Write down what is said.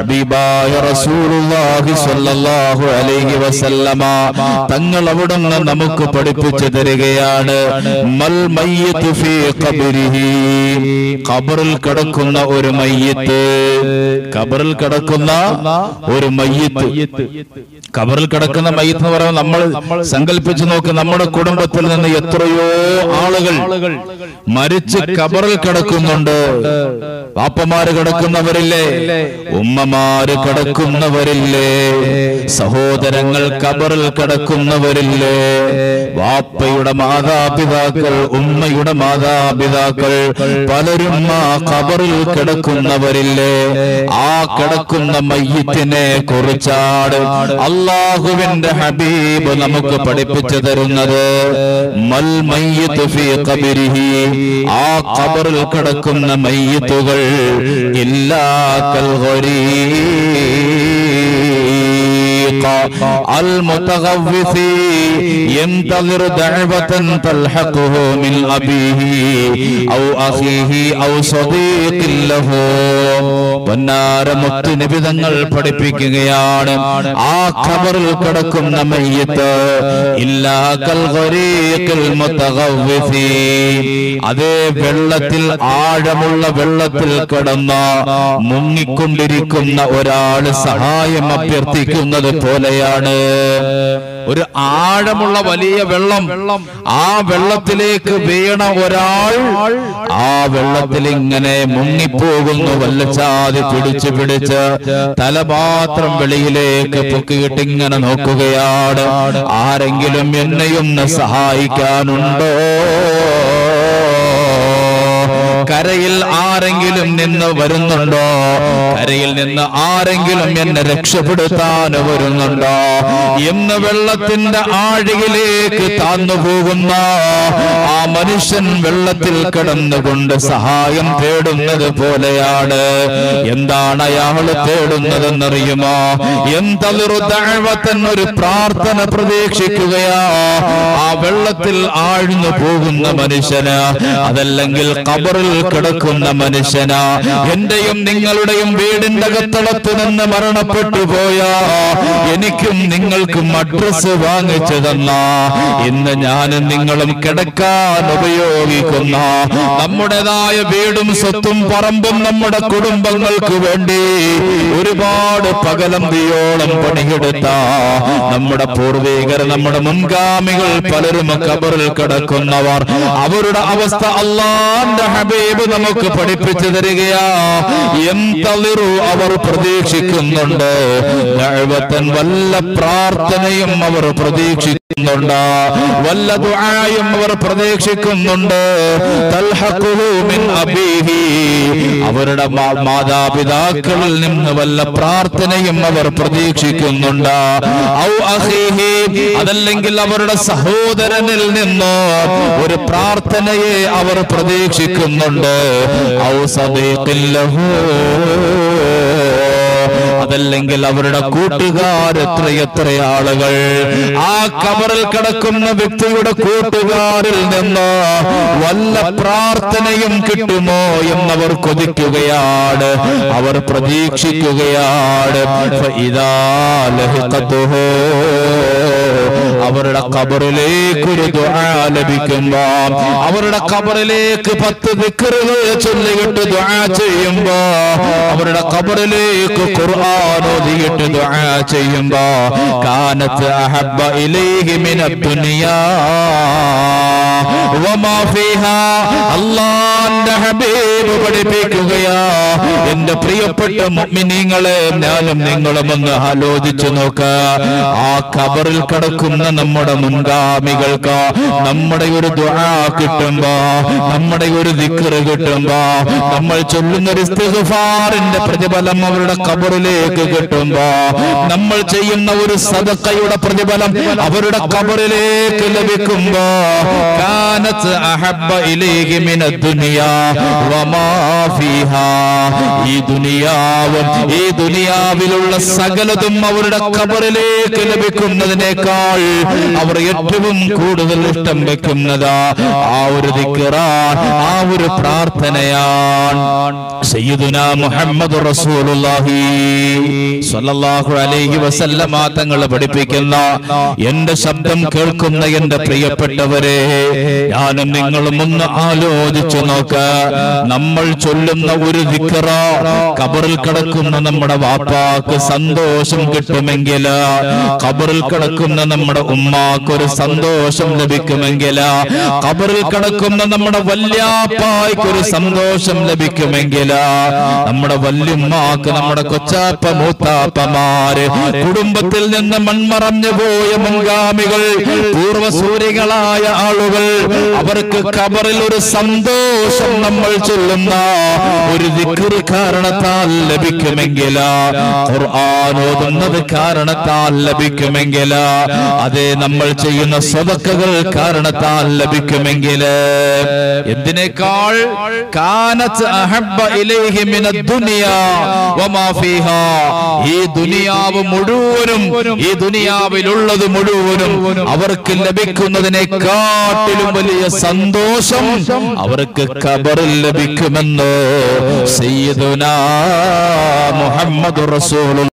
ഹബീബായ റസൂലുള്ളാഹി സ്വല്ലല്ലാഹു അലൈഹി വസല്ലമ തങ്ങൾ അവിടുന്ന് നമുക്ക് പഠിപ്പിച്ചു തരികയാണ് മൽ മയ്യിതു ഫീ ഖബരിഹി ഖബറിൽ കിടക്കുന്ന ഒരു മയ്യിത്ത് ഖബറിൽ കിടക്കുന്ന ഒരു മയ്യിത്ത് ഖബറിൽ കിടക്കുന്ന മയ്യിത്ത് എന്ന് പറയുമ്പോൾ നമ്മൾ സങ്കല്പിച്ചു നോക്ക് നമ്മുടെ കുടുംബത്തിൽ നിന്ന് എത്രയോ ആളുകൾ മരിച്ച് ഖബറിൽ കിടക്കുന്നുണ്ട് വാപ്പമാര് കിടക്കുന്നവരില്ലേ ഉമ്മമാര് കിടക്കുന്നവരില്ലേ സഹോദരങ്ങൾ ഖബറിൽ കിടക്കുന്നവരില്ലേ വാപ്പയുടെ മാതാപിതാക്കൾ ഉമ്മയുടെ മാതാപിതാക്കൾ പലരും ആ ഖബറിൽ കിടക്കുന്നവരില്ലേ ആ കിടക്കുന്ന മയ്യിത്തിനെ കുറിച്ചാണ് അല്ലാഹുവിന്റെ ഹബീബ് നമുക്ക് പഠിപ്പിച്ചു തരുന്നത് മൽ മയ്യിതു ഫീ ഖബരിഹി ആ ഖബറിൽ കിടക്കുന്ന മയ്യിത്തുകൾ ഇല്ലാ കൽ المتغوث ينتظر دعوة تلحقه من أبيه أو أخيه أو صديق له പൊന്നാര മുത്ത് നബി തങ്ങൾ പഠിപ്പിക്കുകയാണ് ആ ഖബറിൽ കിടക്കുന്ന മയ്യിത്ത് ഇല്ലാ കൽ ഗരീഖിൽ മുതഗവ്വിസി അതേ വെള്ളത്തിൽ ആഴമുള്ള വെള്ളത്തിൽ കിടന്ന മുങ്ങിക്കൊണ്ടിരിക്കുന്ന ഒരാൾ സഹായം അഭ്യർത്ഥിക്കുന്നത് പോലെയാണ് ഒരു ആഴമുള്ള വലിയ വെള്ളം ആ വെള്ളത്തിലേക്ക് വീണ ഒരാൾ ആ വെള്ളത്തിൽ ഇങ്ങനെ മുങ്ങിപ്പോകുന്നു വല്ലച്ചാതി പിടിച്ച് തലപാത്രം വെളിയിലേക്ക് പൊക്കിയിട്ട് ഇങ്ങനെ നോക്കുകയാണ് ആരെങ്കിലും എന്നെയും സഹായിക്കാനുണ്ടോ കരയിൽ ആരെങ്കിലും നിന്ന് വരുന്നുണ്ടോ കരയിൽ നിന്ന് ആരെങ്കിലും എന്നെ രക്ഷപ്പെടുത്താൻ വരുന്നുണ്ടോ എന്ന് വെള്ളത്തിന്റെ ആഴിയിലേക്ക് താന്നു പോകുന്ന ആ മനുഷ്യൻ വെള്ളത്തിൽ കിടന്നുകൊണ്ട് സഹായം തേടുന്നത് പോലെയാണ് എന്താണ് അയാൾ തേടുന്നതെന്നറിയുമോ എന്തൊരു ദഅവത്തൻ ഒരു പ്രാർത്ഥന പ്രതീക്ഷിക്കുകയാ ആ വെള്ളത്തിൽ ആഴ്ന്നു പോകുന്ന മനുഷ്യന് അതല്ലെങ്കിൽ ഖബറിൽ കിടക്കുന്ന മനുഷ്യനാ എന്റെയും നിങ്ങളുടെയും വീടിന്റെ അകത്തളത്ത് നിന്ന് മരണപ്പെട്ടു പോയ എനിക്കും നിങ്ങൾക്കും അഡ്രസ് വാങ്ങിച്ചു തന്ന ഇന്ന് ഞാനും നിങ്ങളും കിടക്കാൻ ഉപയോഗിക്കുന്ന നമ്മുടേതായ വീടും സ്വത്തും പറമ്പും നമ്മുടെ കുടുംബങ്ങൾക്ക് വേണ്ടി ഒരുപാട് പകലന്തിയോളം പണിയെടുത്ത നമ്മുടെ പൂർവികർ നമ്മുടെ മുൻഗാമികൾ പലരും ഖബറിൽ കിടക്കുന്നവർ അവരുടെ അവസ്ഥ അല്ലാഹുവിന്റെ ഹബീബ് നമുക്ക് പഠിപ്പിച്ചു തരികയാ എന്തളിറു അവർ പ്രതീക്ഷിക്കുന്നുണ്ട് ദഅവത്തൻ വല്ല പ്രാർത്ഥനയും അവർ പ്രതീക്ഷിക്കുന്നുണ്ട് വല്ല ദുആയും അവർ പ്രതീക്ഷിക്കുന്നുണ്ട് തൽഹഖുഹു മിൻ അബീഹി അവരുടെ മാതാപിതാക്കളിൽ നിന്ന് വല്ല പ്രാർത്ഥനയും അവർ പ്രതീക്ഷിക്കുന്നുണ്ട് ഔ അഖീഹി അതല്ലെങ്കിൽ അവരുടെ സഹോദരനിൽ നിന്ന് ഒരു പ്രാർത്ഥനയെ അവർ പ്രതീക്ഷിക്കുന്നുണ്ട് ഔ സദീഖിൻ ലഹു അതല്ലെങ്കിൽ അവരുടെ കൂട്ടുകാർ എത്രയെത്ര ആളുകൾ ആ ഖബറിൽ കിടക്കുന്ന വ്യക്തിയുടെ കൂട്ടുകാരിൽ നിന്ന് വല്ല പ്രാർത്ഥനയും കിട്ടുമോ എന്നവർ കൊതിക്കുകയാണ് അവർ പ്രതീക്ഷിക്കുകയാണ് അവരുടെ ഖബറിലേക്ക് ഒരു ദുആ ലഭിക്കുമ്പോ അവരുടെ ഖബറിലേക്ക് 10 ദിക്റുകൾ ചൊല്ലിയിട്ട് ദുആ ചെയ്യുമ്പോ അവരുടെ ഖബറിലേക്ക് ഖുർആൻ ഓതിയിട്ട് ദുആ ചെയ്യുമ്പോ കാനത്ത് അഹബ്ബ ഇലൈഹി മിനദ് ദുനിയാ വമാ ഫീഹാ അല്ലാഹുവിന്റെ ഹബീബ് പഠിപ്പിക്കുകയാ എന്റെ പ്രിയപ്പെട്ട മുഅ്മിനീങ്ങളെ ഞാനും നിങ്ങളും ഒന്ന് ആലോചിച്ചു നോക്ക ആ ഖബറിൽ കിടക്കുന്ന നമ്മുടെ മുൻഗാമികൾക്ക് നമ്മുടെ ഒരു ദുആ കിട്ടുമ്പോ നമ്മുടെ ഒരു ദിക്ർ കിട്ടുമ്പോ നമ്മൾ ചൊല്ലുന്ന ഒരു ഇസ്തിഗ്ഫാറിന്റെ പ്രതിഫലം അവരുടെ ഖബറിലേക്ക് കിട്ടുമ്പോ നമ്മൾ ചെയ്യുന്ന ഒരു സദഖയുടെ പ്രതിഫലം അവരുടെ ഖബറിലേക്ക് ലഭിക്കുമ്പോ കാനത്ത് അഹബ്ബ ഇലൈഹി മിനദ് ദുനിയാ വമാ ഫീഹാ. ഈ ദുനിയാവിലുള്ള സകലതും അവരുടെ ഖബറിലേക്ക് ലഭിക്കുന്നതിനേക്കാൾ അവർ ഏറ്റവും കൂടുതൽ ഇഷ്ടം വെക്കുന്നതാ ആ ഒരു ദിക്റാണ്, ആ ഒരു പ്രാർത്ഥനയാണ്. സയ്യിദുനാ മുഹമ്മദ് റസൂലുള്ളാഹി സ്വല്ലല്ലാഹു അലൈഹി വസല്ലമ തങ്ങൾ പഠിപ്പിക്കുന്ന, എന്റെ ശബ്ദം കേൾക്കുന്ന എന്റെ പ്രിയപ്പെട്ടവരെ, ഞാനും നിങ്ങളും ഒന്ന് ആലോചിച്ചു നോക്ക. നമ്മൾ ചൊല്ലുന്ന ഒരു ദിക്റ ഖബറിൽ കിടക്കുന്ന നമ്മുടെ വാപ്പാക്ക് സന്തോഷം കിട്ടുമെങ്കിൽ, ഖബറിൽ കിടക്കുന്ന നമ്മുടെ ഉമ്മാക്ക് ഒരു സന്തോഷം ലഭിക്കുമെങ്കിൽ, ഖബറിൽ കിടക്കുന്ന നമ്മുടെ വല്യാപ്പായ്ക്ക് ഒരു സന്തോഷം ലഭിക്കുമെങ്കിൽ, നമ്മുടെ വല്യമ്മാക്ക്, നമ്മുടെ കൊച്ചാപ്പ മൂത്താപ്പമാര്, കുടുംബത്തിൽ നിന്ന് മൺമറഞ്ഞു പോയ മുൻഗാമികൾ, പൂർവസൂരികളായ ആളുകൾ, അവർക്ക് ഖബറിൽ ഒരു സന്തോഷം നമ്മൾ ചൊല്ലുന്ന ഒരു ദിക്ർ കാരണത്താൽ ലഭിക്കുമെങ്കിൽ, ഖുർആൻ ഓതുന്നത് കാരണത്താൽ ലഭിക്കുമെങ്കിൽ, അതേ നമ്മൾ ചെയ്യുന്ന സ്വതക്കകൾ കാരണത്താൽ ലഭിക്കുമെങ്കിൽ, എന്തിനേക്കാൾ കാനത്ത് അഹബ്ബ ഇലൈഹി മിനദ് ദുനിയാ വമാ ഫീഹാ. ഈ ദുനിയാവ് മുഴുവനും, ഈ ദുനിയാവിലുള്ളത് മുഴുവനും അവർക്ക് ലഭിക്കുന്നതിനെക്കാട്ടിലും വലിയ സന്തോഷം അവർക്ക് ഖബറിൽ ലഭിക്കുമെന്ന് സയ്യിദുനാ മുഹമ്മദ് റസൂലുള്ളാഹി